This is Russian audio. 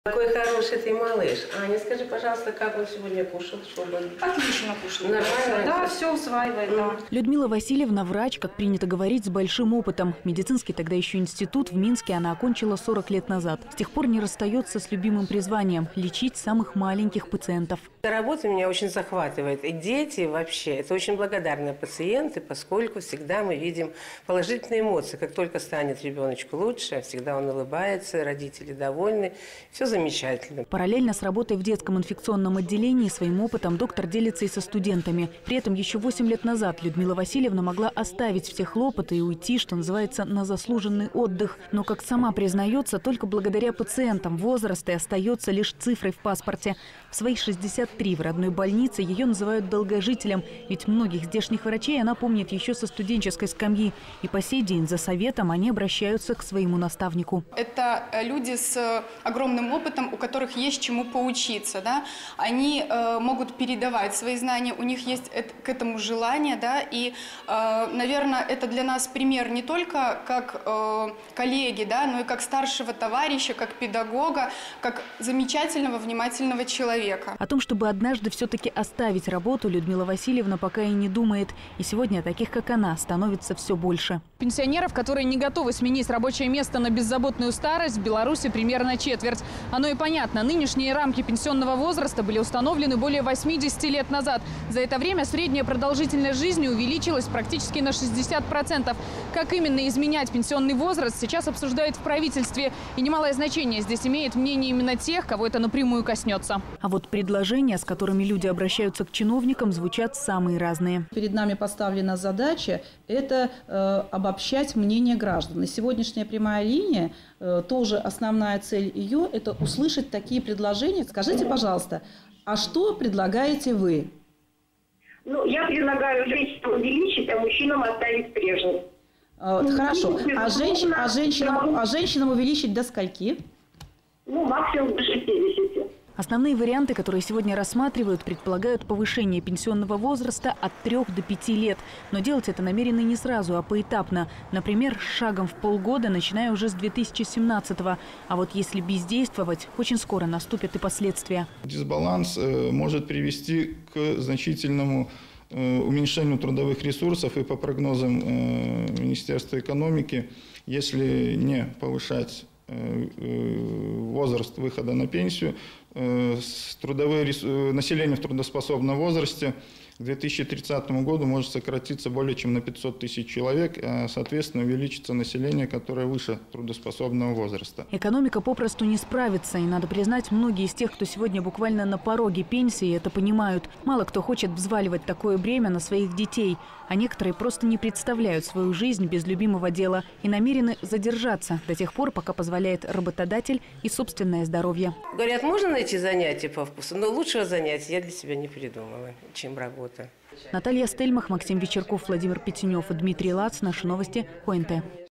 Какой хороший ты малыш. Аня, скажи, пожалуйста, как он сегодня кушал? Чтобы... Отлично кушал. Нормально? Да, все усваивает, да. Людмила Васильевна – врач, как принято говорить, с большим опытом. Медицинский тогда еще институт в Минске она окончила 40 лет назад. С тех пор не расстается с любимым призванием – лечить самых маленьких пациентов. Работа меня очень захватывает. И дети вообще, это очень благодарные пациенты, поскольку всегда мы видим положительные эмоции. Как только станет ребеночку лучше, всегда он улыбается, родители довольны. Все замечательно. Параллельно с работой в детском инфекционном отделении своим опытом доктор делится и со студентами. При этом еще 8 лет назад Людмила Васильевна могла оставить все хлопоты и уйти, что называется, на заслуженный отдых. Но, как сама признается, только благодаря пациентам возраст и остается лишь цифрой в паспорте. В свои 63 в родной больнице ее называют долгожителем, ведь многих здешних врачей она помнит еще со студенческой скамьи. И по сей день за советом они обращаются к своему наставнику. Это люди с огромным опытом, у которых есть чему поучиться. Да? Они могут передавать свои знания, у них есть к этому желание. Да? И, наверное, это для нас пример не только как коллеги, да, но и как старшего товарища, как педагога, как замечательного, внимательного человека. О том, чтобы однажды все-таки оставить работу, Людмила Васильевна пока и не думает. И сегодня таких, как она, становится все больше. Пенсионеров, которые не готовы сменить рабочее место на беззаботную старость, в Беларуси примерно четверть. Оно и понятно. Нынешние рамки пенсионного возраста были установлены более 80 лет назад. За это время средняя продолжительность жизни увеличилась практически на 60%. Как именно изменять пенсионный возраст, сейчас обсуждают в правительстве. И немалое значение здесь имеет мнение именно тех, кого это напрямую коснется. А вот предложения, с которыми люди обращаются к чиновникам, звучат самые разные. Перед нами поставлена задача – это обобщать мнение граждан. И сегодняшняя прямая линия, тоже основная цель ее – это услышать такие предложения. Скажите, пожалуйста, а что предлагаете вы? Ну, я предлагаю женщинам увеличить, а мужчинам оставить прежним. Хорошо. А женщинам увеличить до скольки? Ну, максимум до 60. Основные варианты, которые сегодня рассматривают, предполагают повышение пенсионного возраста от 3 до 5 лет. Но делать это намерены не сразу, а поэтапно. Например, с шагом в полгода, начиная уже с 2017-го. А вот если бездействовать, очень скоро наступят и последствия. Дисбаланс может привести к значительному уменьшению трудовых ресурсов. И по прогнозам Министерства экономики, если не повышать возраст выхода на пенсию, население в трудоспособном возрасте к 2030 году может сократиться более чем на 500 тысяч человек, а, соответственно, увеличится население, которое выше трудоспособного возраста. Экономика попросту не справится, и надо признать, многие из тех, кто сегодня буквально на пороге пенсии, это понимают. Мало кто хочет взваливать такое бремя на своих детей, а некоторые просто не представляют свою жизнь без любимого дела и намерены задержаться до тех пор, пока позволяет работодатель и собственное здоровье. Говорят, можно найти занятие по вкусу, но лучшего занятия я для себя не придумала, чем работа. Наталья Стельмах, Максим Вечерков, Владимир Петенев и Дмитрий Лац. Наши новости. ОНТ.